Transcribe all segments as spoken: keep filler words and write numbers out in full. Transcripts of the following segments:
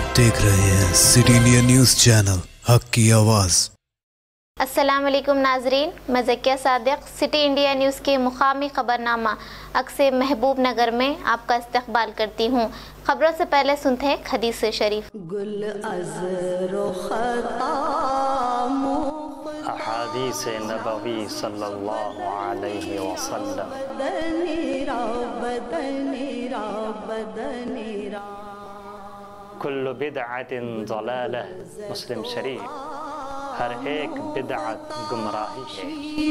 आप देख रहे हैं सिटी इंडिया न्यूज़ चैनल, हक की आवाज़। अस्सलाम वालेकुम नाजरीन, मैं Zakia Sadiq city India news के मुकामी खबरनामा अक्से महबूब नगर में आपका इस्तकबाल करती हूँ। खबरों से पहले सुनते हैं हदीस शरीफ। अहादीस नबवी सल्लल्लाहु अलैहि वसल्लम। कुल्लु बिदअतिन ज़लालह, मुस्लिम शरीफ। हर एक बिदअत गुमराही है।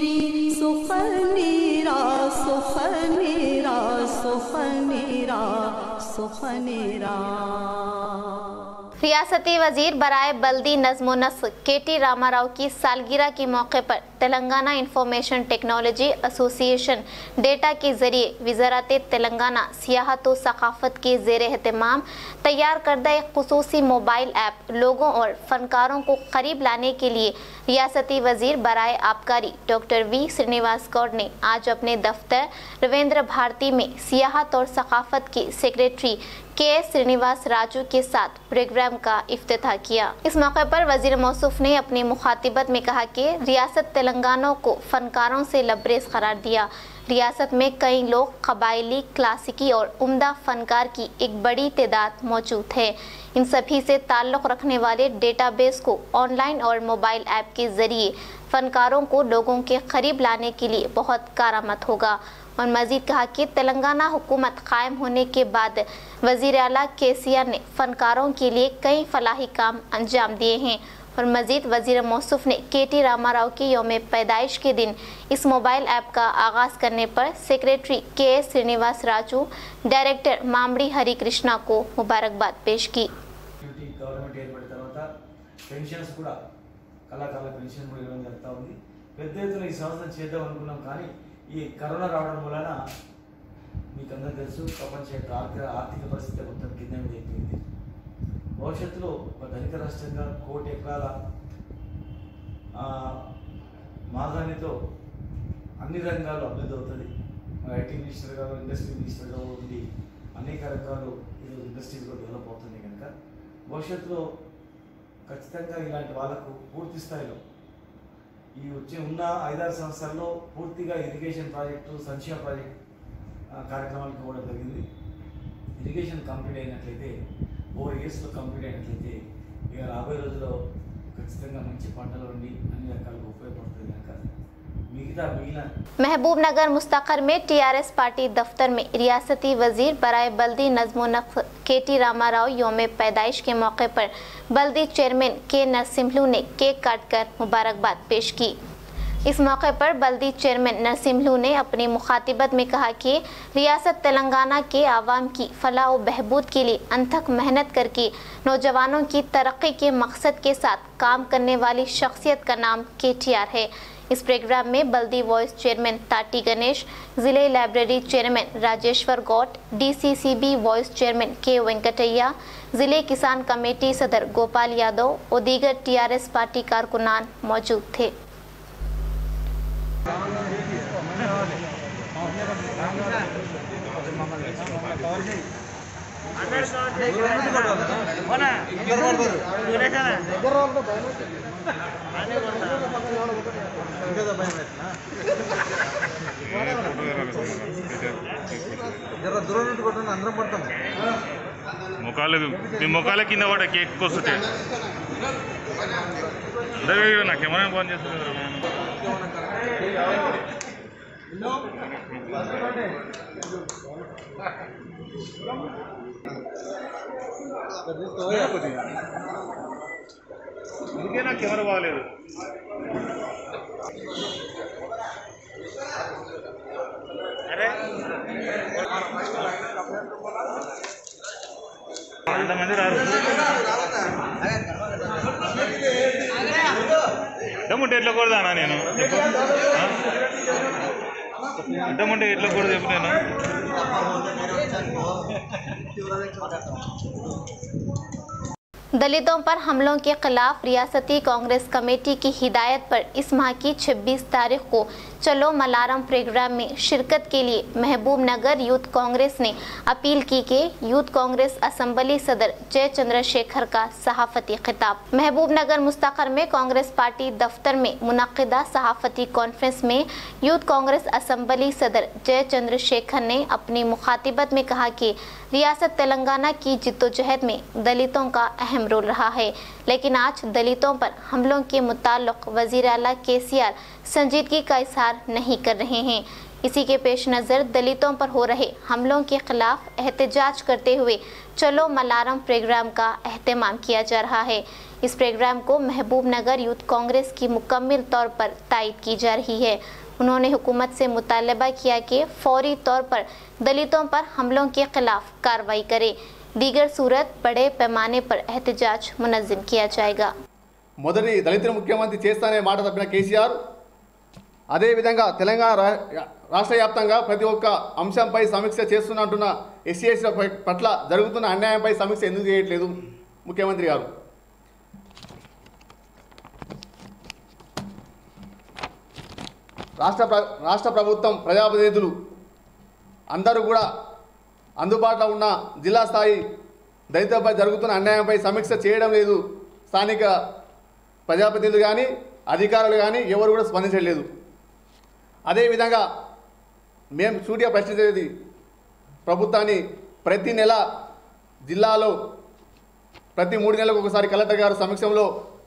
सुखनीरा सुखनीरा सुखनीरा सुखनीरा। रियासती वजीर बराए बल्दी नज़्म नस्क के टी रामाराव की सालगिरह के मौके पर Telangana information technology association data के जरिए वज़ारत तेलंगाना सियाहत व सकाफ़त के ज़ेर एहतमाम तैयार करदा एक खुसूसी मोबाइल ऐप लोगों और फनकारों को करीब लाने के लिए रियासती वजीर बराए आबकारी डॉक्टर वी श्रीनिवास गौड़ ने आज अपने दफ्तर रविंद्र भारती में सियाहत और सकाफ़त के secretary K S Srinivas Raju के साथ प्रोग्राम का इफ्तिताह किया। इस मौके पर वजीर मौसूफ ने अपनी मुखातिबत में कहा कि रियासत तेलंगाना को फनकारों से लबरेज करार दिया। रियासत में कई लोग कबायली, क्लासिकी और उम्दा फनकार की एक बड़ी तादाद मौजूद है। इन सभी से ताल्लुक़ रखने वाले डेटाबेस को ऑनलाइन और मोबाइल ऐप के ज़रिए फनकारों को लोगों के करीब लाने के लिए बहुत कारआमद होगा। और मज़ीद कहा कि तेलंगाना हुकूमत कायम होने के बाद वज़ीर आला के सी आर ने फनकारों के लिए कई फलाही काम अंजाम दिए हैं। और मज़ीद वज़ीर मौसूफ ने के टी रामाराव की यौम पैदाइश के दिन इस मोबाइल ऐप का आगाज़ करने पर secretary K S Srinivas Raju, director Mamidi Hari Krishna को मुबारकबाद पेश की। ఈ కరోనా రావడం వలన మీకు అందరూ తెలుసు ప్రపంచ యొక్క ఆర్థిక ఆర్థిక పరిస్థితి మొత్తం కింద మీద అయిపోయింది. భవిష్యత్తులో ఒక ధనిక రాష్ట్రంగా కోటి ఎకరాల మాగానితో అన్ని రంగాలు అభివృద్ధి అవుతుంది. ఐటీ మినిస్టర్గా ఇండస్ట్రీ మినిస్టర్గా ఉండి అనేక రకాలు ఈరోజు ఇండస్ట్రీస్ కూడా డెవలప్ అవుతుంది కనుక భవిష్యత్తులో ఖచ్చితంగా ఇలాంటి వాళ్ళకు పూర్తి స్థాయిలో ఈ వచ్చే ఉన్న ఐదారు సంవత్సరాల్లో పూర్తిగా ఇరిగేషన్ ప్రాజెక్టు, సంక్షేమ ప్రాజెక్ట్ కార్యక్రమాలకు ఇవ్వడం జరిగింది. ఇరిగేషన్ కంప్లీట్ అయినట్లయితే ఫోర్ ఇయర్స్లో కంప్లీట్ అయినట్లయితే ఇక రాబోయే రోజుల్లో ఖచ్చితంగా మంచి పంటలు ఉండి అన్ని రకాలుగా ఉపయోగపడుతుంది కనుక మిగతా మిగిలిన महबूब नगर मुस्तकर में टी आर एस पार्टी दफ्तर में रियासती वजीर बराए बल्दी नज़्म नस्क के टी रामाराव यौम पैदाइश के मौके पर बल्दी चेयरमैन के नरसिम्हलू ने केक काटकर मुबारकबाद पेश की। इस मौके पर बल्दी चेयरमैन नरसिम्हलू ने अपनी मुखातिबत में कहा कि रियासत तेलंगाना के आवाम की फलाह व बहबूद के लिए अनथक मेहनत करके नौजवानों की तरक्की के मकसद के साथ काम करने वाली शख्सियत का नाम के टी आर है। इस प्रोग्राम में बल्दी वॉइस चेयरमैन ताटी गणेश, जिले library chairman Rajeshwar Goud, D C C B vice chairman K Venkataiah, जिले किसान कमेटी सदर गोपाल यादव और दीगर टी आर एस पार्टी कारकुनान मौजूद थे। ముఖాలు మీ ముఖాల కింద పడ కేక్ కోస్తుంటే నా కెమెరా బంద్ చేస్తుంది. ఇంకే నా కెమెరా బాగలేదు. అరే అంతమంది రారు. దమ్ముంటే ఎట్లా కూడదానా నేను దమ్ముంటే ఎట్లా కూడదు చెప్పు నేను दलितों पर हमलों के खिलाफ रियासती कांग्रेस कमेटी की हिदायत पर इस माह की छब्बीस तारीख को चलो मलारम प्रोग्राम में शिरकत के लिए महबूब नगर यूथ कांग्रेस ने अपील की कि यूथ कांग्रेस असेंबली सदर जय चंद्रशेखर का सहाफती खिताब। महबूब नगर मुस्तकर में कांग्रेस पार्टी दफ्तर में मुनक्किदा सहाफती कॉन्फ्रेंस में यूथ कांग्रेस असेंबली सदर जय चंद्रशेखर ने अपनी मुखातिबत में कहा कि रियासत तेलंगाना की जिद्दोजहद में दलितों का अहम रोल रहा है, लेकिन आज दलितों पर हमलों के मुताल्लिक वज़ीर आला केसीआर संजीदगी का इजहार नहीं कर रहे हैं। इसी के पेश नज़र दलितों पर हो रहे हमलों के खिलाफ एहतजाज करते हुए चलो मलारम प्रोग्राम का एहतमाम किया जा रहा है। इस प्रोग्राम को महबूब नगर यूथ कांग्रेस की मुकम्मल तौर पर तायद की जा रही है। उन्होंने हुकूमत से मुतालबा किया कि फौरी तौर पर दलितों पर हमलों के खिलाफ कार्रवाई करे, दीगर सूरत बड़े पैमाने पर एहतजाज मुनज़्ज़म किया जाएगा। మొదటి దళిత ముఖ్యమంత్రి చేస్తానే మాట తప్పిన కేసీఆర్ అదేవిధంగా తెలంగాణ రాష్ట్ర వ్యాప్తంగా ప్రతి ఒక్క అంశంపై సమీక్ష చేస్తున్నట్టున్న ఎస్సీ ఎస్టీల పట్ల జరుగుతున్న అన్యాయంపై సమీక్ష ఎందుకు చేయట్లేదు ముఖ్యమంత్రి గారు? రాష్ట్ర రాష్ట్ర ప్రభుత్వం ప్రజాప్రతినిధులు అందరూ కూడా అందుబాటులో ఉన్న జిల్లా స్థాయి దళితులపై జరుగుతున్న అన్యాయంపై సమీక్ష చేయడం లేదు. స్థానిక ప్రజాప్రతినిధులు కానీ అధికారులు కానీ ఎవరు కూడా స్పందించలేదు. అదేవిధంగా మేము సూటిగా ప్రశ్నించేది ప్రభుత్వాన్ని, ప్రతి నెల జిల్లాలో ప్రతి మూడు నెలలకు ఒకసారి కలెక్టర్ గారు సమక్షంలో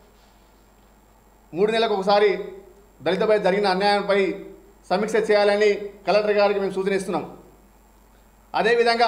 మూడు నెలలకు ఒకసారి దళితులపై జరిగిన అన్యాయంపై సమీక్ష చేయాలని కలెక్టర్ గారికి మేము సూచనిస్తున్నాం. అదేవిధంగా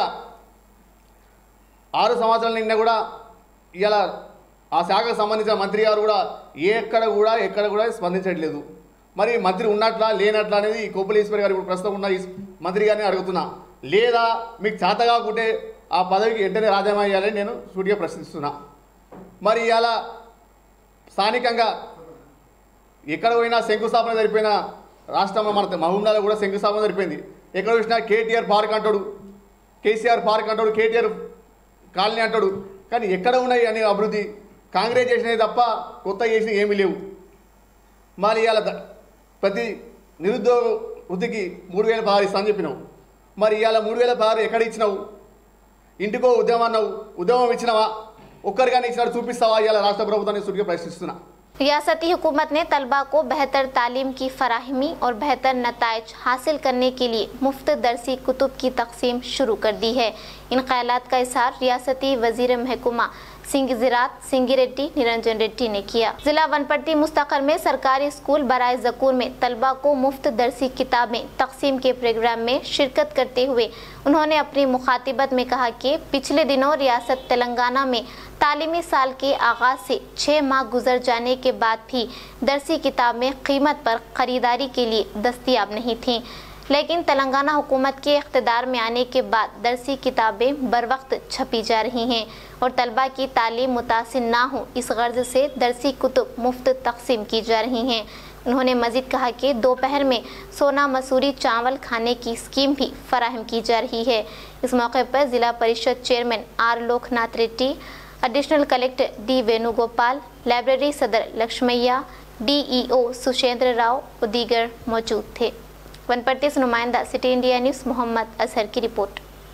ఆరు సంవత్సరాల నిన్న కూడా ఇలా ఆ శాఖకు సంబంధించిన మంత్రి గారు కూడా ఎక్కడ కూడా ఎక్కడ కూడా స్పందించట్లేదు. మరి మంత్రి ఉన్నట్లా లేనట్లా అనేది కొప్పుల ఈశ్వర్ గారు ఇప్పుడు ప్రస్తుతం ఉన్న మంత్రి గారిని అడుగుతున్నా. లేదా మీకు చేత కాకుంటే ఆ పదవికి వెంటనే రాజీనామా చేయాలని నేను సూటిగా ప్రశ్నిస్తున్నా. మరి ఇలా స్థానికంగా ఎక్కడ పోయినా శంకుస్థాపన జరిపోయిన రాష్ట్రంలో మన మహబూబ్నగర్లో కూడా శంకుస్థాపన జరిపోయింది. ఎక్కడ చూసినా కేటీఆర్ పార్క్ అంటాడు, కేసీఆర్ పార్క్ అంటాడు, కేటీఆర్ కాలనీ అంటాడు. కానీ ఎక్కడ ఉన్నాయి అనే అభివృద్ధి కాంగ్రెస్ చేసినవి తప్ప కొత్త చేసినవి ఏమీ లేవు. మరి ఇవాళ ప్రతి నిరుద్యోగ వృత్తికి మూడు వేల పదహారు ఇస్తా అని చెప్పినావు. మరి ఇవాళ మూడు వేల పదహారు ఎక్కడ ఇచ్చినావు? ఇంటికో ఉద్యమం అన్నావు, ఉద్యమం ఇచ్చినావా? ఒక్కరిగానే ఇచ్చినట్టు చూపిస్తావా? ఇవాళ రాష్ట్ర ప్రభుత్వాన్ని సూటిగా ప్రశ్నిస్తున్నా. रियासती हुकूमत ने तलबा को बेहतर तालीम की फराहमी और बेहतर नताइज हासिल करने के लिए मुफ्त दरसी कुतुब की तकसीम शुरू कर दी है। इन ख्यालात का इजहार रियासती वजीर महकमा सिंह ज़राअत सिंगी रेड्डी निरंजन रेड्डी ने किया। जिला वनपट्टी मुस्तकर में सरकारी स्कूल बराए ज़कूर में तलबा को मुफ्त दरसी किताबें तकसीम के प्रोग्राम में शिरकत करते हुए उन्होंने अपनी मुखातिबत में कहा कि पिछले दिनों रियासत तेलंगाना में तालीमी साल के आगाज़ से छः माह गुजर जाने के बाद भी दरसी किताबें कीमत पर ख़रीदारी के लिए दस्तयाब नहीं थीं, लेकिन तेलंगाना हुकूमत के इख्तिदार में आने के बाद दरसी किताबें बर वक्त छपी जा रही हैं और तलबा की तालीम मुतासिर ना हो इस गर्ज से दरसी कुतुब मुफ्त तकसीम की जा रही हैं। उन्होंने मज़ीद कहा कि दोपहर में सोना मसूरी चावल खाने की स्कीम भी फराहम की जा रही है। इस मौके पर Zilla Parishad chairman R Loknath Reddy, additional collector D Venugopal, library सदर लक्ष्मैया, डीईओ सुशेंद्र राव और दीगर मौजूद थे। वनपट्टी से नुमाइंदा city India news Mohammed Azhar की रिपोर्ट।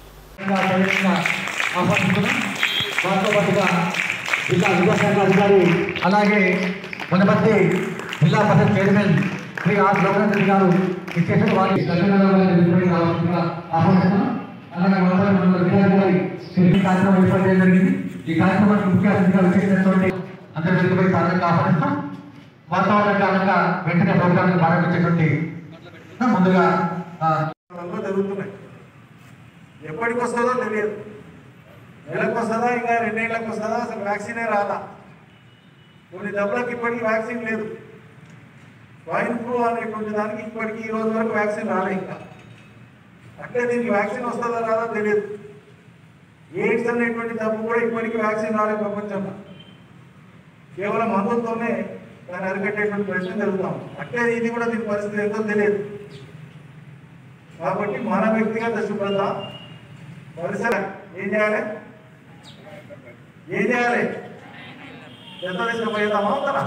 అలాగే వనపర్తి జిల్లా పరిషత్ చైర్మన్ శ్రీ ఆర్ లోకనాథ్ రెడ్డి గారు ఇచ్చేసిన వారికి ఆహ్వానిస్తున్నాం. అలాగే వనపర్తి కార్యక్రమం ఏర్పాటు చేయడం జరిగింది. ఈ కార్యక్రమానికి ముఖ్య అతిథిగా వచ్చేసినటువంటి అందరికీ సాధారణంగా ఆహ్వానిస్తాం. వాతావరణ కారణంగా వెంటనే ప్రోగ్రాంను ప్రారంభించేటువంటి ముందుగా జరుగుతున్నాయి. ఎప్పటికి వస్తుందో తెలియదు. నెలకు వస్తుందా, ఇంకా రెండేళ్లకు వస్తుందా, అసలు వ్యాక్సినే రాదా. కొన్ని దెబ్బలకు ఇప్పటికీ వ్యాక్సిన్ లేదు. స్వైన్ ఫ్లూ అనేటువంటి దానికి ఇప్పటికీ ఈ రోజు వరకు వ్యాక్సిన్ రాలే. ఇంకా అంటే దీనికి వ్యాక్సిన్ వస్తుందా రాదా తెలియదు. ఎయిడ్స్ అనేటువంటి దెబ్బ కూడా ఇప్పటికీ వ్యాక్సిన్ రాలే ప్రపంచంలో. కేవలం మందులతోనే దాన్ని అరికట్టేటువంటి ప్రయత్నం జరుగుతాం. అంటే ఇది కూడా దీని పరిస్థితి ఎంతో తెలియదు. కాబట్టి మన వ్యక్తిగత శుభ్రత, పరిసర ఏం చేయాలి ఏం చేయాలి ఎంత తీసుకుపోయేద్దామా అవుతారా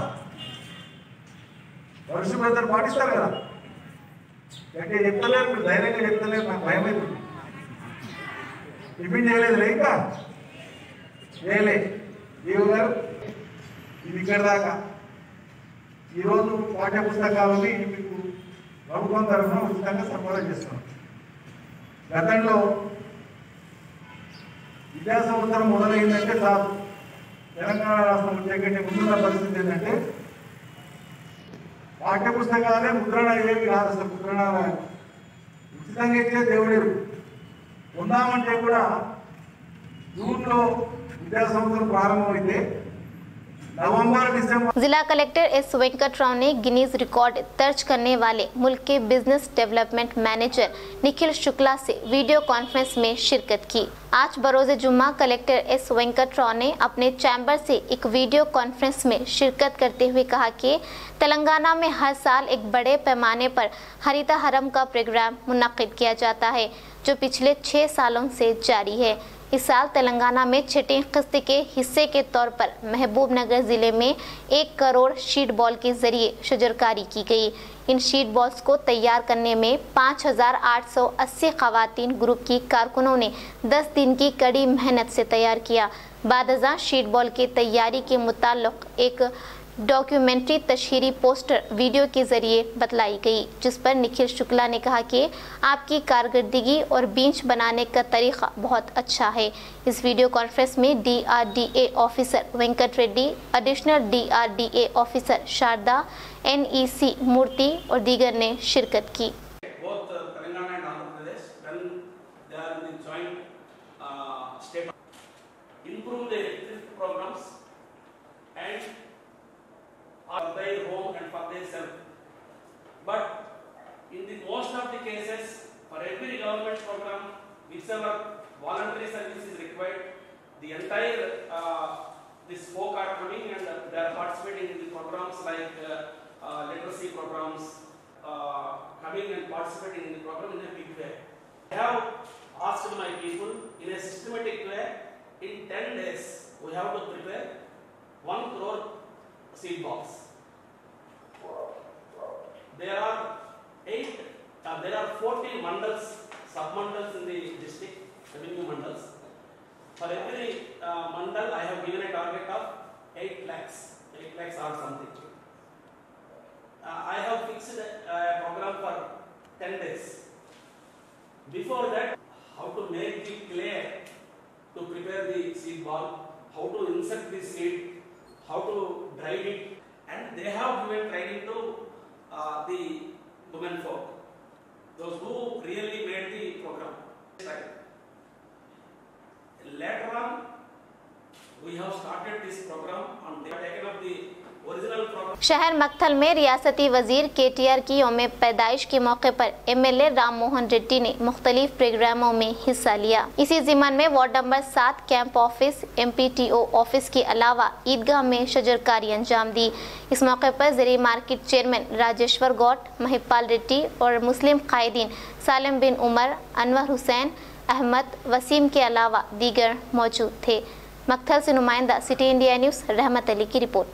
పరిశుభ్రతను పాటిస్తారు కదా అంటే చెప్తలేరు మీరు ధైర్యంగా చెప్తలేరు నాకు భయం అవుతుంది టిఫిన్ చేయలేదు లేక చేయలే ఈవు గారు ఇది ఇక్కడ దాకా ఈరోజు పాఠ్య పుస్తకాలని మీకు ప్రభుత్వం తరఫున ఉచితంగా సరఫరా చేస్తున్నాం గతంలో విద్యా సంవత్సరం మొదలైందంటే చాలు తెలంగాణ రాష్ట్రం వచ్చేకంటే ముందున్న పరిస్థితి ఏంటంటే పాఠ్య పుస్తకాలే ముద్రణ అయ్యేవి కాదు అసలు ముద్రణ ఉచితంగా ఇచ్చే దేవుడు ఉందామంటే కూడా జూన్లో విద్యా సంవత్సరం ప్రారంభమైతే नवंबर दिसंबर। जिला कलेक्टर एस वेंकट राव ने गिनीज रिकॉर्ड दर्ज करने वाले मुल्क के business development manager Nikhil Shukla से वीडियो कॉन्फ्रेंस में शिरकत की। आज बरोज़े जुम्मा कलेक्टर एस वेंकट राव ने अपने चैम्बर से एक वीडियो कॉन्फ्रेंस में शिरकत करते हुए कहा कि तेलंगाना में हर साल एक बड़े पैमाने पर हरिता हरम का प्रोग्राम मुनक्किद किया जाता है जो पिछले छः सालों से जारी है। इस साल तेलंगाना में छठी किस्त के हिस्से के तौर पर महबूब नगर जिले में एक करोड़ शीट बॉल के जरिए शजरकारी की गई। इन शीट बॉल्स को तैयार करने में पाँच हजार आठ सौ अस्सी खवातीन ग्रुप की कारकुनों ने दस दिन की कड़ी मेहनत से तैयार किया। बादजा शीट बॉल की तैयारी के मुताल्लिक एक डॉक्यूमेंट्री तशहीरी पोस्टर वीडियो के जरिए बतलाई गई, जिस पर निखिल शुक्ला ने कहा कि आपकी कारकर्दगी और बींच बनाने का तरीका बहुत अच्छा है। इस वीडियो कॉन्फ्रेंस में D R D A officer Venkat Reddy, additional D R D A officer Sharada, N E C Murthy और दीगर ने शिरकत की। for their home and for their self. But in the most of the cases, for every government program, whichever voluntary service is required, the entire uh, this folk are coming and uh, they are participating in the programs like uh, uh, literacy programs, uh, coming and participating in the program in a big way. I have asked my people in a systematic way, in ten days, we have to prepare one crore seed box. There are eight, uh, there are fourteen mandals, sub-mandals in the district, revenue mandals. For every uh, mandal, I have given a target of eight lakhs, eight lakhs or something. Uh, I have fixed a uh, program for ten days. Before that, how to make the clay to prepare the seed ball, how to insert the seed, how to dry it, and they have given training to uh, the women folk, those who really made the program. Later on, we have started this program and they have taken up the original program. शहर मक्थल में रियासती वजीर के T R की यौम पैदाइश के मौके पर M L A Ram Mohan Reddy ने मुख्तलिफ प्रोग्रामों में हिस्सा लिया। इसी जिमन में वार्ड नंबर सात camp office, M P T O office के अलावा ईदगाह में शजरकारी अंजाम दी। इस मौके पर ज़री मार्केट चेयरमैन राजेश्वर गौट, महिपाल रेड्डी और मुस्लिम कायदीन सालिम बिन उमर, अनवर हुसैन, अहमद, वसीम के अलावा दीगर मौजूद थे। मक्थल से नुमाइंदा सिटी इंडिया न्यूज़ रहमत अली की रिपोर्ट।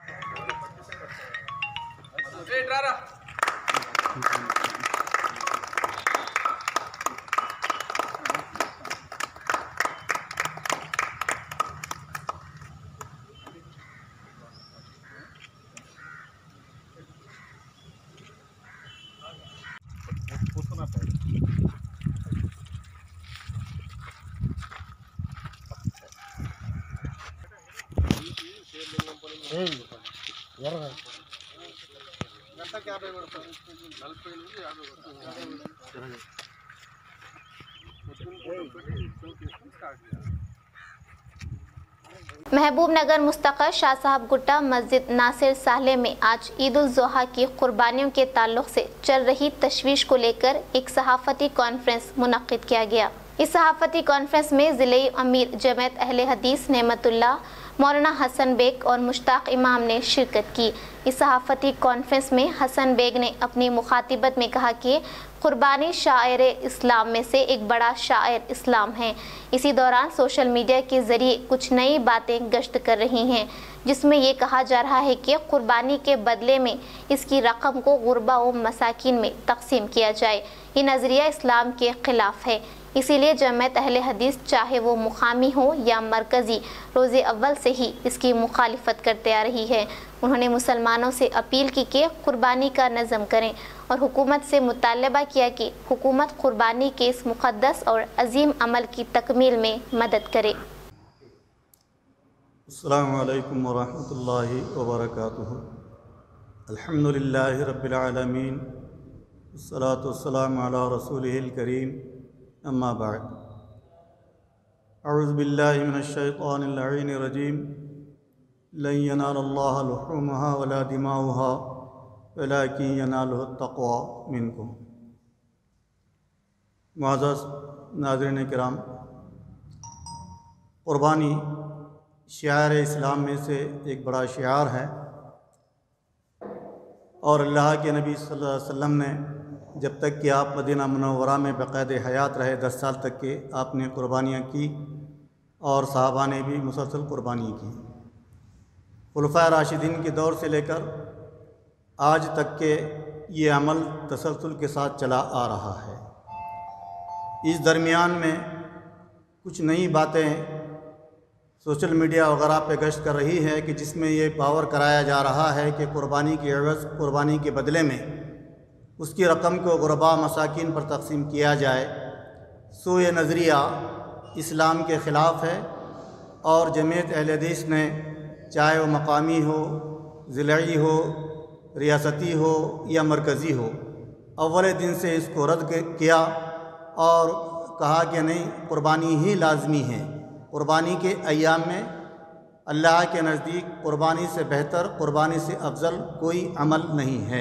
महबूब नगर मुस्तक़ा शाह साहब गुट्टा मस्जिद नासिर साहले में आज ईद उल ज़ुहा की कुर्बानियों के ताल्लुक़ से चल रही तशवीश को लेकर एक सहाफ़ती कॉन्फ्रेंस मुनक़्क़िद किया गया। इस सहाफती कॉन्फ्रेंस में ज़िले अमीर जमात अहले हदीस नेमतुल्लाह मौलाना हसन बेग और मुश्ताक इमाम ने शिरकत की। इस सहाफती कॉन्फ्रेंस में हसन बेग ने अपनी मुखातिबत में कहा कि कुर्बानी शायर इस्लाम में से एक बड़ा शायर इस्लाम है। इसी दौरान सोशल मीडिया के ज़रिए कुछ नई बातें गश्त कर रही हैं, जिसमें ये कहा जा रहा है कि कुर्बानी के बदले में इसकी रकम को गुरबा व मसाकिन में तकसीम किया जाए। ये नज़रिया इस्लाम के ख़िलाफ़ है, इसीलिए जमात अहले हदीस चाहे वो मुकामी हो या मरकज़ी रोज़े अव्वल से ही इसकी मुखालिफत करते आ रही है। उन्होंने मुसलमानों से अपील की कि कुर्बानी का नज़म करें और हुकूमत से मुतालबा किया कि हुकूमत कुर्बानी के इस मुक़द्दस और अजीम अमल की तकमील में मदद करे। अस्सलामु अलैकुम वरहमतुल्लाहि वबरकातुहू। अल्हम्दुलिल्लाहि रब्बिल आलमीन, वस्सलातु वस्सलामु अला रसूलिहिल करीम, अम्मा बाद। अऊज़ु बिल्लाहि मिनश शैतानिर लईनिर रजीम। लन यनालल्लाह लुहूमुहा वला दिमाउहा वलाकिन यनालुहुत तक़वा मिनकुम। मुअज़्ज़ज़ नाज़रीन किराम, कुर्बानी शिआर इस्लाम में से एक बड़ा शिआर है और अल्लाह के नबी सल्लल्लाहु अलैहि वसल्लम ने जब तक कि आप मदीना मुनव्वरा में बक़ैद हयात रहे, दस साल तक के आपने कुर्बानियाँ की और सहाबा ने भी मुसलसल कुर्बानी की। खुलफ़ाए राशिदीन के दौर से लेकर आज तक के ये अमल तसलसल के साथ चला आ रहा है। इस दरमियान में कुछ नई बातें सोशल मीडिया वगैरह पे गश्त कर रही है कि जिसमें ये पावर कराया जा रहा है कि कुर्बानी के एवज़ कुर्बानी के बदले में उसकी रकम को गुरबा मसाकिन पर तकसीम किया जाए। सो ये नज़रिया इस्लाम के ख़िलाफ़ है और जमात अहले हदीस ने चाहे वो मकामी हो, ज़िलाई हो, रियासती हो या मरकज़ी हो, अव्वल दिन से इसको रद्द किया और कहा कि नहीं, कुर्बानी ही लाजमी है। कुर्बानी के अय्याम में अल्लाह के नज़दीक कुर्बानी से बेहतर, कुर्बानी से अफजल कोई अमल नहीं है।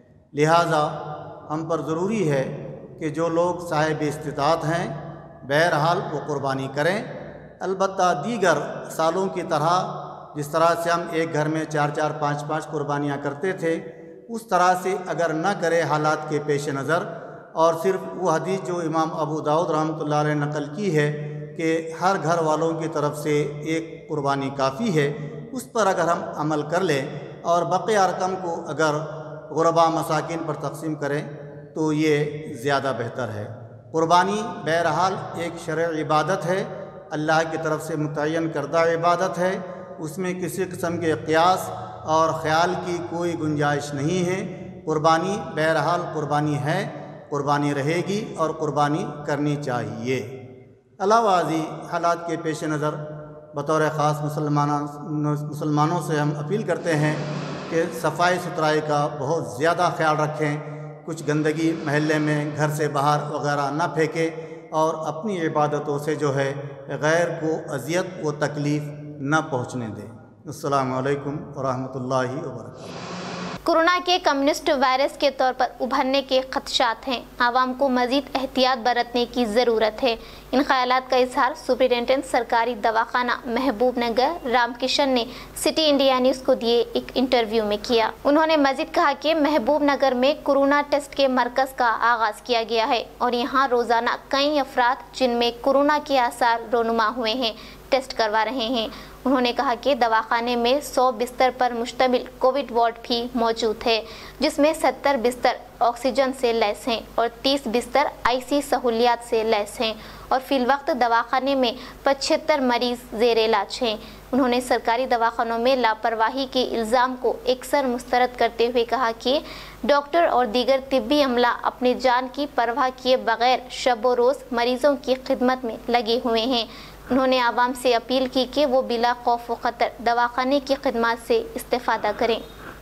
लिहाजा हम पर ज़रूरी है कि जो लोग साहिब इस्तिताअत हैं बहरहाल वो कुर्बानी करें। अलबत्ता दीगर सालों की तरह जिस तरह से हम एक घर में चार चार पाँच पाँच कुर्बानियाँ करते थे, उस तरह से अगर न करें हालात के पेश नज़र, और सिर्फ़ वो हदीस जो इमाम अबू दाऊद रहमतुल्लाह अलैह नकल की है कि हर घर वालों की तरफ से एक कुर्बानी काफ़ी है, उस पर अगर हम अमल कर लें और बक़िया रकम को अगर गुरबा मसाकिन पर तकसीम करें तो ये ज़्यादा बेहतर है। कुर्बानी बहरहाल एक शरई इबादत है, अल्लाह की तरफ से मुतय्यन करदा इबादत है, उसमें किसी किस्म के क़ियास और ख़याल की कोई गुंजाइश नहीं है। कुर्बानी बहरहाल कुर्बानी है, कुर्बानी रहेगी और कुर्बानी करनी चाहिए। अलावाज़ी हालात के पेश नज़र बतौर ख़ास मुसलमाना मुसलमानों से हम अपील करते हैं कि सफाई सुथराई का बहुत ज़्यादा ख्याल रखें, कुछ गंदगी महल्ले में घर से बाहर वगैरह ना फेंकें और अपनी इबादतों से जो है गैर को अज़ियत व तकलीफ़ न पहुँचने दें। अस्सलामु अलैकुम वरहमतुल्लाहि वबरकातुहू। कोरोना के कम्युनिस्ट वायरस के तौर पर उभरने के खदशात हैं, आवाम को मज़ीद एहतियात बरतने की ज़रूरत है। इन ख्यालात का इजहार सुपरिटेंडेंट सरकारी दवाखाना महबूब नगर रामकिशन ने सिटी इंडिया न्यूज़ को दिए एक इंटरव्यू में किया। उन्होंने मज़ीद कहा कि महबूब नगर में कोरोना टेस्ट के मरकज़ का आगाज़ किया गया है और यहाँ रोज़ाना कई अफराद जिनमें कोरोना के आसार रोनुमा हुए हैं टेस्ट करवा रहे हैं। उन्होंने कहा कि दवाखाने में सौ बिस्तर पर मुश्तमिल कोविड वार्ड भी मौजूद है, जिसमें सत्तर बिस्तर ऑक्सीजन से लैस हैं और तीस बिस्तर आईसी सहूलियात से लैस हैं और फिलवक्त दवाखाने में पचहत्तर मरीज ज़ेर इलाज हैं। उन्होंने सरकारी दवाखानों में लापरवाही के इल्ज़ाम को एकसर मुस्तरद करते हुए कहा कि डॉक्टर और दीगर तिब्बी अमला अपनी जान की परवाह किए बगैर शब व रोज़ मरीज़ों की खिदमत में लगे हुए हैं। उन्होंने आवाम से अपील की कि वो बिला खौफ व ख़तर दवाखाने की खिदमत से इस्तेफ़ादा करें।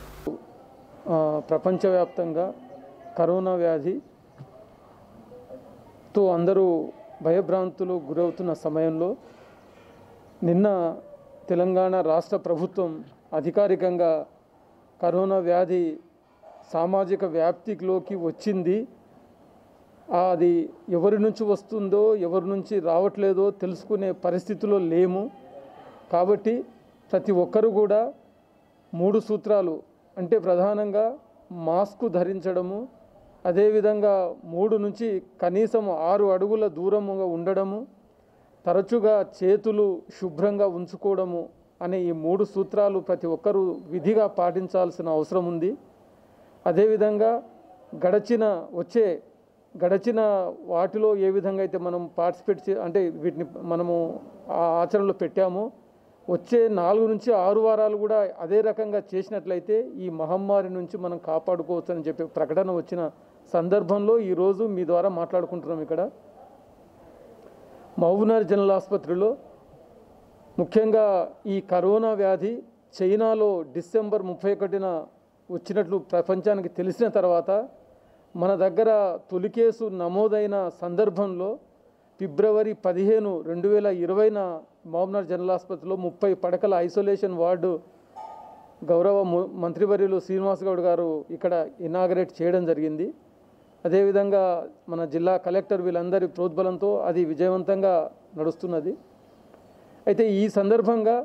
ప్రపంచవ్యాప్తంగా కరోనా వ్యాధితో అందరూ భయభ్రాంతులు గురవుతున్న సమయంలో నిన్న తెలంగాణ రాష్ట్ర ప్రభుత్వం అధికారికంగా కరోనా వ్యాధి సామాజిక వ్యాప్తిలోకి వచ్చింది, అది ఎవరి నుంచి వస్తుందో ఎవరి నుంచి రావట్లేదో తెలుసుకునే పరిస్థితిలో లేము. కాబట్టి ప్రతి ఒక్కరు కూడా మూడు సూత్రాలు అంటే ప్రధానంగా మాస్కు ధరించడము, అదేవిధంగా మూడు నుంచి కనీసం ఆరు అడుగుల దూరముగా ఉండడము, తరచుగా చేతులు శుభ్రంగా ఉంచుకోవడము అనే ఈ మూడు సూత్రాలు ప్రతి ఒక్కరూ విధిగా పాటించాల్సిన అవసరం ఉంది. అదేవిధంగా గడచిన వచ్చే గడచిన వాటిలో ఏ విధంగా అయితే మనం పార్టిసిపేట్ చే అంటే వీటిని మనము ఆ ఆచరణలో పెట్టామో వచ్చే నాలుగు నుంచి ఆరు వారాలు కూడా అదే రకంగా చేసినట్లయితే ఈ మహమ్మారి నుంచి మనం కాపాడుకోవచ్చు అని చెప్పి ప్రకటన వచ్చిన సందర్భంలో ఈరోజు మీ ద్వారా మాట్లాడుకుంటున్నాం. ఇక్కడ మహబూబ్నగర్ జనరల్ ఆసుపత్రిలో ముఖ్యంగా ఈ కరోనా వ్యాధి చైనాలో డిసెంబర్ ముప్పై ఒకటిన వచ్చినట్లు ప్రపంచానికి తెలిసిన తర్వాత మన దగ్గర తొలి కేసు నమోదైన సందర్భంలో ఫిబ్రవరి పదిహేను రెండు వేల ఇరవైన మహబూబ్నగర్ జనరల్ ఆసుపత్రిలో ముప్పై పడకల ఐసోలేషన్ వార్డు గౌరవ మంత్రివర్యులు శ్రీనివాస్ గౌడ్ గారు ఇక్కడ ఇనాగరేట్ చేయడం జరిగింది. అదేవిధంగా మన జిల్లా కలెక్టర్ వీళ్ళందరి ప్రోద్బలంతో అది విజయవంతంగా నడుస్తున్నది. అయితే ఈ సందర్భంగా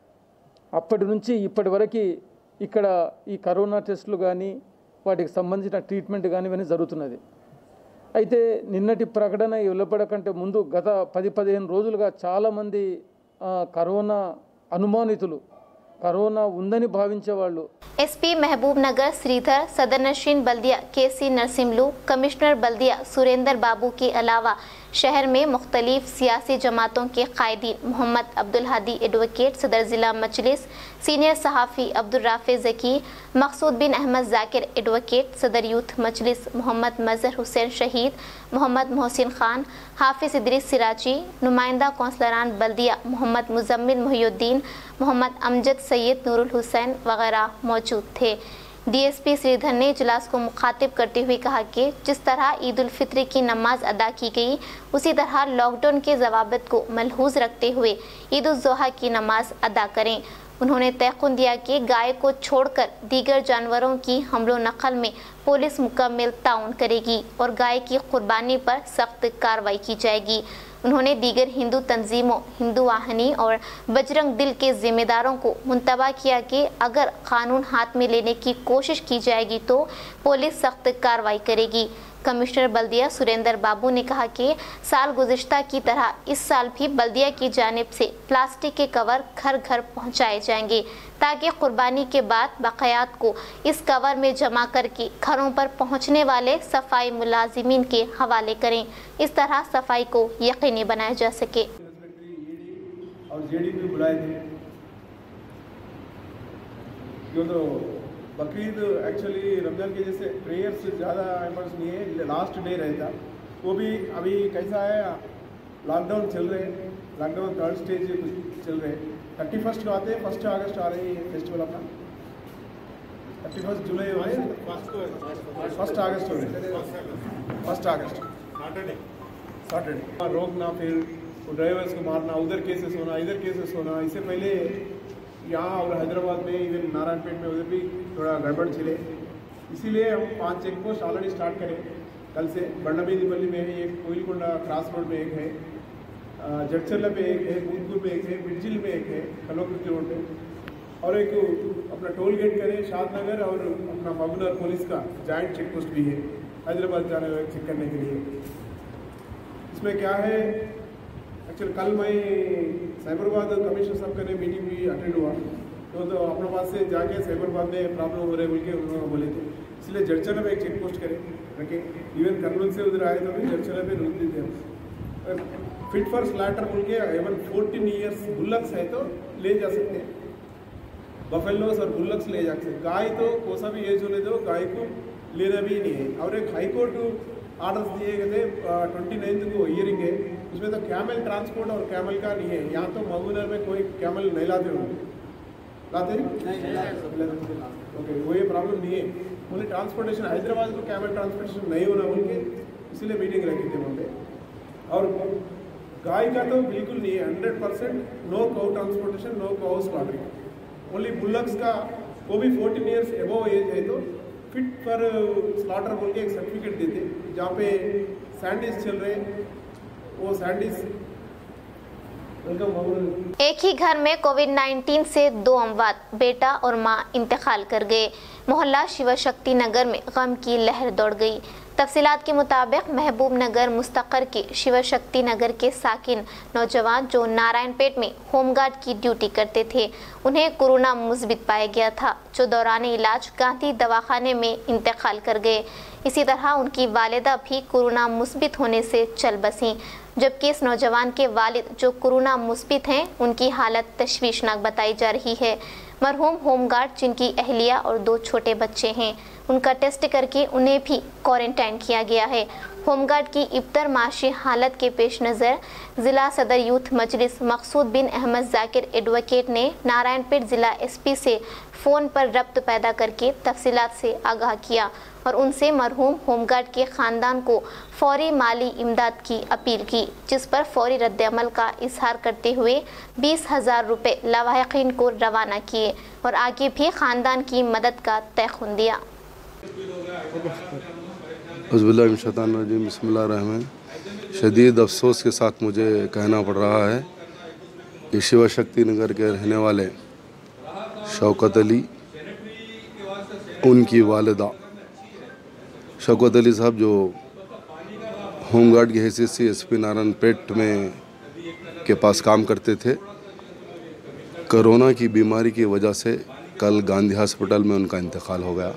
అప్పటి నుంచి ఇప్పటి వరకు ఇక్కడ ఈ కరోనా టెస్టులు కానీ వాటికి సంబంధించిన ట్రీట్మెంట్ కానీ ఇవన్నీ జరుగుతున్నది. అయితే నిన్నటి ప్రకటన వెలువడకంటే ముందు గత పది పదిహేను రోజులుగా చాలామంది కరోనా అనుమానితులు కరోనా ఉందని భావించేవాళ్ళు एसपी महबूब नगर श्रीधर, सदर नशीन बल्दिया के सी नरसिमलू, कमिश्नर बल्दिया सुरेंद्र बाबू के अलावा शहर में मुख्तलिफ सियासी जमातों के कायदीन मोहम्मद अब्दुल हादी एडवोकेट, सदर ज़िला मजलिस, सीनियर सहाफ़ी अब्दुल राफ़े ज़की, मकसूद बिन अहमद ज़ाकिर एडवोकेट, सदर यूथ मजलिस मोहम्मद मज़हर हुसैन शहीद, मोहम्मद मोहसिन खान, हाफिज़ इदरीस सिराजी, नुमाइंदा कौंसलरान बल्दिया मोहम्मद मुजम्मिल मोहिउद्दीन, मोहम्मद अमजद सैयद नूरुल हुसैन वगैरह मौजूद थे। डीएसपी श्रीधर ने इजलास को मुखातिब करते हुए कहा कि जिस तरह ईद उल फित्र की नमाज अदा की गई उसी तरह लॉकडाउन के ज़वाबित को मलहूज़ रखते हुए ईद उल ज़ुहा की नमाज अदा करें। उन्होंने तयक़ुन दिया कि गाय को छोड़कर दीगर जानवरों की हमलो नकल में पुलिस मुकम्मल ताउन करेगी और गाय की कुर्बानी पर सख्त कार्रवाई की जाएगी। उन्होंने दीगर हिंदू तंजीमों, हिंदू वाहिनी और बजरंग दिल के जिम्मेदारों को मुंतबा किया कि अगर कानून हाथ में लेने की कोशिश की जाएगी तो पुलिस सख्त कार्रवाई करेगी। कमिश्नर बल्दिया सुरेंद्र बाबू ने कहा कि साल गुज़िश्ता की तरह इस साल भी बल्दिया की जानिब से प्लास्टिक के कवर घर घर पहुंचाए जाएंगे ताकि कुर्बानी के बाद बकायात को इस कवर में जमा करके घरों पर पहुंचने वाले सफाई मुलाजिमीन के हवाले करें। इस तरह सफाई को यकीनी बनाया जा सके। और जेडी भी बुलाए थे क्यों तो बकरीद एक्चुअली रमजान के जैसे प्रेयर्स ज़्यादा इम्पोर्टेंस नहीं है, लास्ट डे रहता वो भी अभी कैसा है लॉकडाउन चल रहे हैं, लॉकडाउन थर्ड स्टेज चल रहे हैं। थर्टी फर्स्ट को आते हैं, फर्स्ट अगस्त आ रही है फेस्टिवल अपना, थर्टी फर्स्ट जुलाई हो रहे फर्स्ट अगस्त हो रहे फर्स्ट अगस्त सैटरडे सैटरडे रोकना, फिर ड्राइवर्स को मारना, उधर केसेस होना इधर केसेस होना। इससे पहले यहाँ और हैदराबाद में इवन नारायणपेट में उधर भी थोड़ा गड़बड़ चले, इसीलिए हम पांच चेक पोस्ट ऑलरेडी स्टार्ट करें कल से। बंडबीदीपल्ली में एक, कोयलकोंडा क्रॉस रोड में एक है, जगचर्ला में एक है, बूदपुर में एक है, बिरजिल में एक है, कनोकृति रोड में, और एक अपना टोल गेट करें शादनगर और अपना महबूबनगर पुलिस का जॉइंट चेक पोस्ट भी है हैदराबाद जाने वाले चेक करने के लिए। इसमें क्या है एक्चुअली कल मैं साइबराबाद कमिश्नर साहब का मीटिंग भी अटेंड हुआ तो, तो अपने पास से जाके साइबराबाद में प्रॉब्लम हो रहे बोल के उन्होंने बोले थे, इसलिए जड़चला में एक चेक पोस्ट करें रखें। इवन कर्नूल से उधर आए तो भी जड़चला में रोक देते हैं। फिट फॉर स्लैटर बोल के एवन फोर्टीन ईयर्स बुल्लक्स है तो ले जा सकते हैं, बफेलोस और बुल्लक्स ले जा सकते हैं। गाय तो कोसा भी एज होने दो, गाय को लेना भी नहीं है। और एक हाईकोर्ट आर्डर्स दिए गए थे ट्वेंटी नाइन्थ को हियरिंग है, उसमें तो कैमल ट्रांसपोर्ट और कैमल का नहीं है। यहाँ तो महबूबनगर में कोई कैमल नहीं लाते हो, लाते ओके वो ये प्रॉब्लम नहीं है। ओनली ट्रांसपोर्टेशन हैदराबाद को कैमल ट्रांसपोर्टेशन नहीं होना बोल के इसलिए मीटिंग रखी थी वहाँ पे। और गाय का तो बिल्कुल नहीं है, hundred percent no cow transportation, no cow slaughtering. Only bullocks का वो भी फोर्टीन ईयर्स एबोव एज है तो फिट पर स्लॉटर बोल के एक सर्टिफिकेट देते जहाँ पे सैंडीज चल रहे, वो सैंडीज एक ही घर में कोविड नाइन्टीन से दो अमवात, बेटा और मां इंतकाल कर गए। मोहल्ला शिव शक्ति नगर में गम की लहर दौड़ गई। तफसीलात के मुताबिक महबूब नगर मुस्तकर के शिव शक्ति नगर के साकिन नौजवान जो नारायणपेट में होमगार्ड की ड्यूटी करते थे, उन्हें कोरोना मुस्बित पाया गया था, जो दौरान इलाज गांधी दवाखाने में इंतकाल कर गए। इसी तरह उनकी वालिदा भी कोरोना मुस्बित होने से चल बसीं, जबकि इस नौजवान के वालिद जो कोरोना मुस्बित हैं, उनकी हालत तशवीशनाक बताई जा रही है। मरहूम होमगार्ड जिनकी अहलिया और दो छोटे बच्चे हैं, उनका टेस्ट करके उन्हें भी क्वारंटाइन किया गया है। होमगार्ड की इब्तर माशी हालत के पेश नज़र ज़िला सदर यूथ मजलिस मकसूद बिन अहमद जाकिर एडवोकेट ने नारायणपेट ज़िला एसपी से फ़ोन पर रब्त पैदा करके तफसीलात से आगाह किया और उनसे मरहूम होमगार्ड के ख़ानदान को फौरी माली इमदाद की अपील की, जिस पर फौरी रद्द-ए-अमल का इजहार करते हुए बीस हज़ार रुपये लावाहिकीन को रवाना किए और आगे भी ख़ानदान की मदद का तयख़ुन दिया। बिस्मिल्लाहिर्रहमानिर्रहीम। शदीद अफसोस के साथ मुझे कहना पड़ रहा है कि शिव शक्ति नगर के रहने वाले शौकत अली, उनकी वालिदा शौकत अली साहब जो होमगार्ड की हैसियत से एसपी नारायणपेट में के पास काम करते थे, कोरोना की बीमारी की वजह से कल गांधी हॉस्पिटल में उनका इंतकाल हो गया।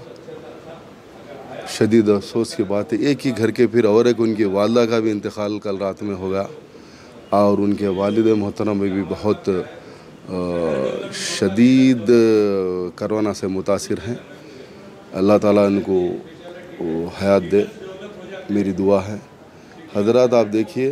शदीद अफसोस की बात है, एक ही घर के फिर और एक उनकी वालिदा का भी इंतकाल कल रात में हो गया और उनके वालिद मोहतरम भी बहुत शदीद कोरोना से मुतासिर हैं। अल्लाह ताला इनको हयात दे, मेरी दुआ है। हजरात, आप देखिए,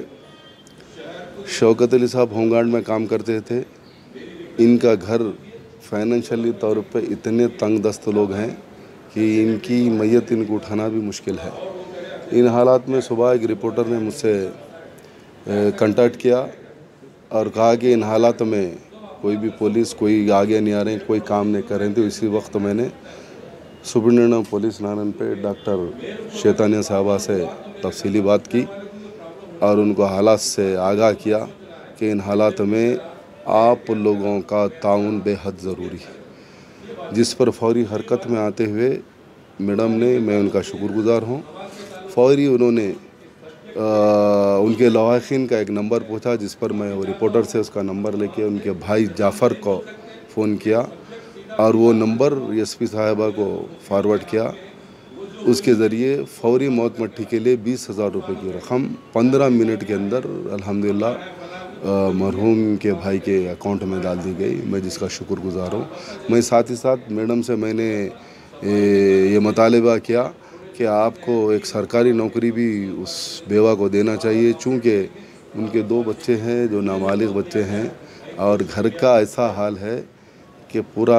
शौकत अली साहब होमगार्ड में काम करते थे। इनका घर फाइनेंशियली तौर पे इतने तंग दस्त लोग हैं कि इनकी मैयत इनको उठाना भी मुश्किल है। इन हालात में सुबह एक रिपोर्टर ने मुझसे कांटेक्ट किया और कहा कि इन हालात में कोई भी पुलिस कोई आगे नहीं आ रहे, कोई काम नहीं कर रहे थे। इसी वक्त मैंने सुपरिटेंडेंट पुलिस नारायणपेट डॉक्टर शैतानिया साहबा से तफसीली बात की और उनको हालात से आगाह किया कि इन हालात में आप लोगों का ताउन बेहद ज़रूरी है, जिस पर फौरी हरकत में आते हुए मैडम ने, मैं उनका शुक्रगुज़ार हूँ, फौरी उन्होंने आ, उनके लवाहिकीन का एक नंबर पूछा, जिस पर मैं वो रिपोर्टर से उसका नंबर लेके उनके भाई जाफ़र को फ़ोन किया और वो नंबर एसपी साहिबा को फॉरवर्ड किया। उसके ज़रिए फौरी मौत मट्टी के लिए बीस हज़ार रुपये की रकम पंद्रह मिनट के अंदर अल्हम्दुलिल्लाह मरहूम के भाई के अकाउंट में डाल दी गई। मैं जिसका शुक्रगुज़ार हूँ। मैं साथ ही साथ मैडम से मैंने ये मुतालबा किया कि आपको एक सरकारी नौकरी भी उस बेवा को देना चाहिए, चूँकि उनके दो बच्चे हैं जो नाबालिग बच्चे हैं और घर का ऐसा हाल है कि पूरा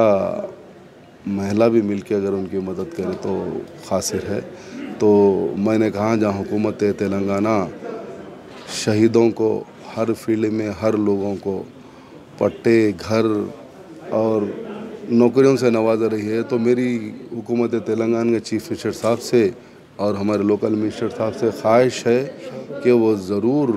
महिला भी मिलके अगर उनकी मदद करे तो खासिर है। तो मैंने कहा जहाँ हुकूमत तेलंगाना शहीदों को हर फील्ड में हर लोगों को पट्टे, घर और नौकरियों से नवाज रही है, तो मेरी हुकूमत तेलंगाना के चीफ मिनिस्टर साहब से और हमारे लोकल मिनिस्टर साहब से ख्वाहिश है कि वो ज़रूर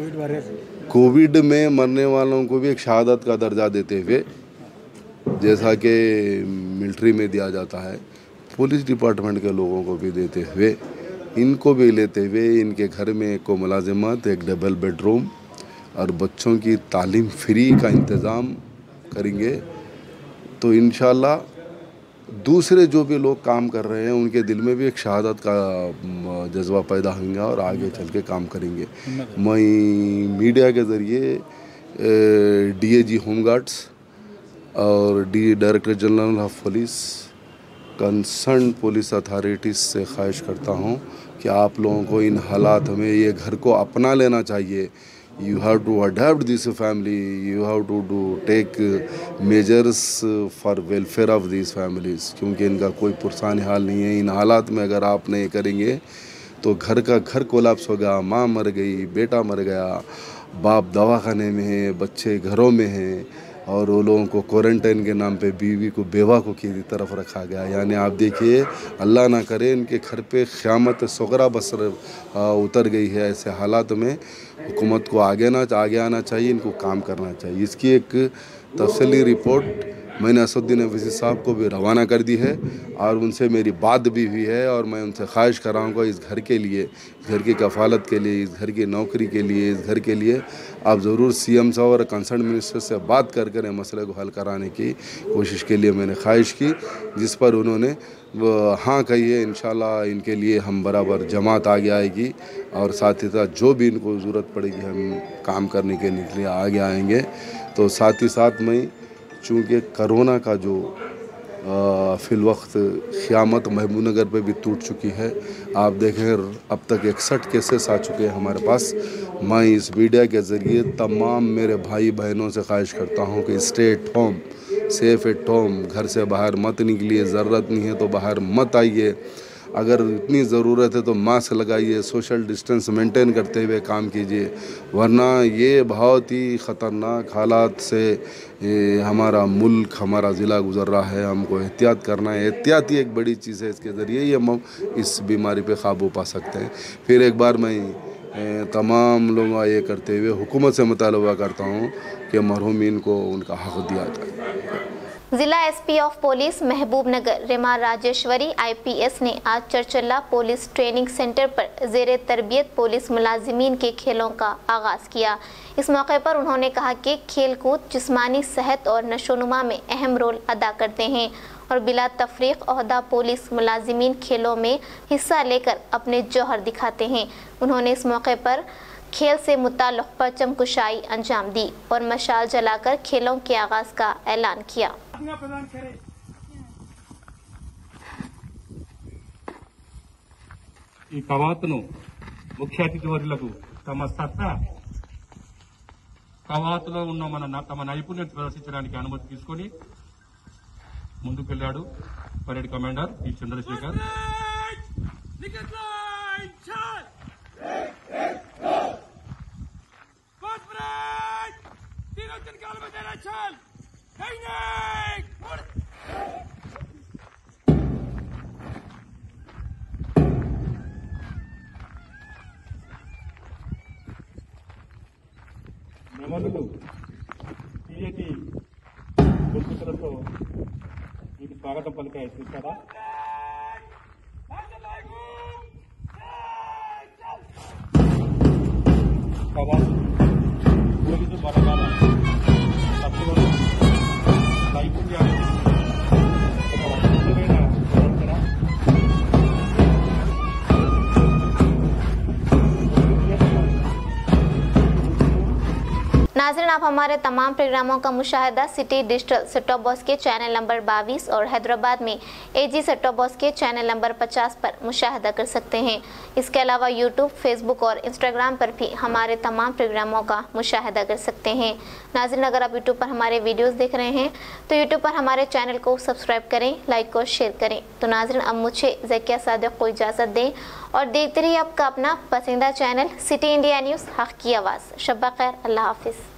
कोविड में मरने वालों को भी एक शहादत का दर्जा देते हुए, जैसा कि मिलिट्री में दिया जाता है, पुलिस डिपार्टमेंट के लोगों को भी देते हुए, इनको भी लेते हुए इनके घर में एक को मुलाजिमत, एक डबल बेडरूम और बच्चों की तालीम फ्री का इंतज़ाम करेंगे। तो इंशाल्लाह दूसरे जो भी लोग काम कर रहे हैं उनके दिल में भी एक शहादत का जज्बा पैदा होंगे और आगे चल के काम करेंगे। मैं मीडिया के ज़रिए डीएजी होमगार्ड्स और D director general of police, concern police authorities से ख्वाहिश करता हूं कि आप लोगों को इन हालात में ये घर को अपना लेना चाहिए। You have to adapt this family, you have to do take measures for welfare of these families, क्योंकि इनका कोई पुरसान हाल नहीं है। इन हालात में अगर आप नहीं करेंगे तो घर का घर कोलाप्स होगा, माँ मर गई, बेटा मर गया, बाप दवाखाने में है, बच्चे घरों में हैं, और वो लोगों को क्वारंटाइन के नाम पे बीवी को बेवा को की तरफ रखा गया। यानी आप देखिए, अल्लाह ना करे इनके घर पे क़यामत सग़रा बसर उतर गई है। ऐसे हालात में हुकूमत को आगे ना आगे आना चाहिए, इनको काम करना चाहिए। इसकी एक तफसीली रिपोर्ट मैंने असदुद्दीन अवैसी साहब को भी रवाना कर दी है और उनसे मेरी बात भी हुई है और मैं उनसे ख्वाहिश कराऊंगा इस घर के लिए, इस घर की कफ़ालत के लिए, इस घर की नौकरी के लिए, इस घर के लिए आप ज़रूर सीएम साहब और कंसर्न मिनिस्टर से बात कर कर मसले को हल कराने की कोशिश के लिए मैंने ख्वाहिश की, जिस पर उन्होंने वो हाँ कही है। इंशाल्लाह इनके लिए हम बराबर जमात आगे आएगी और साथ ही साथ जो भी इनको ज़रूरत पड़ेगी हम काम करने के लिए आगे आएंगे। तो साथ ही साथ मैं चूँकि करोना का जो फ़िल वक्त क़यामत महबूबनगर पे भी टूट चुकी है, आप देखें अब तक इकसठ केसेस आ चुके हैं हमारे पास। मैं इस मीडिया के ज़रिए तमाम मेरे भाई बहनों से ख्वाहिश करता हूँ कि stay at home, safe at home, घर से बाहर मत निकलिए, ज़रूरत नहीं है तो बाहर मत आइए, अगर इतनी ज़रूरत है तो मास्क लगाइए, सोशल डिस्टेंस मेंटेन करते हुए काम कीजिए, वरना ये बहुत ही ख़तरनाक हालात से ये हमारा मुल्क, हमारा ज़िला गुज़र रहा है। हमको एहतियात करना है, एहतियात ही एक बड़ी चीज़ है, इसके ज़रिए ही हम इस बीमारी पे काबू पा सकते हैं। फिर एक बार मैं तमाम लोगों का ये करते हुए हुकूमत से मुतालबा करता हूँ कि मरहूमीन को उनका हक़ दिया जाए। जिला SP of police Mahabubnagar Rema Rajeshwari IPS ने आज चरचल्ला पुलिस ट्रेनिंग सेंटर पर ज़ेरे तरबियत पुलिस मुलाजिमीन के खेलों का आगाज़ किया। इस मौके पर उन्होंने कहा कि खेलकूद जिस्मानी सेहत और नशोनुमा में अहम रोल अदा करते हैं और बिला तफरीक ओहदा पुलिस मुलाजिमीन खेलों में हिस्सा लेकर अपने जौहर दिखाते हैं। उन्होंने इस मौके पर खेल से मुताल्लिक़ परचम कुशाई अंजाम दी और मशाल जलाकर खेलों के आगाज़ का ऐलान किया। ఈ కవాతును ముఖ్య అతిథి వర్యులకు తమ సత్తా కవాతులో ఉన్న మన తమ నైపుణ్యం ప్రదర్శించడానికి అనుమతి తీసుకొని ముందుకు వెళ్ళాడు పరేడ్ కమాండర్ ఈ చంద్రశేఖర్. నెమలులు తీయటి గుర్తులతో మీకు స్వాగతం పలికాయి చూస్తారా? పోలీసు బలగాల సభ్యులను నైపుణ్యాన్ని ఒక అద్భుతమైన ప్రవర్తన नाज़रीन, आप हमारे तमाम प्रोग्रामों का मुशाहिदा city digital set top box के चैनल नंबर बाईस और हैदराबाद में एजी सेट टॉप बॉक्स के चैनल नंबर पचास पर मुशाहिदा कर सकते हैं। इसके अलावा यूट्यूब, फेसबुक और इंस्टाग्राम पर भी हमारे तमाम प्रोग्रामों का मुशाहिदा कर सकते हैं। नाज़रीन, अगर आप यूट्यूब पर हमारे वीडियोज़ देख रहे हैं तो यूट्यूब पर हमारे चैनल को सब्सक्राइब करें, लाइक और शेयर करें। तो नाज़रीन, अब मुझे ज़किया सादिक को इजाज़त दें और देखते रहिए आपका अपना पसंदीदा चैनल सिटी इंडिया न्यूज़, हक़ की आवाज़। शब्बा खैर, अल्लाह हाफिज़।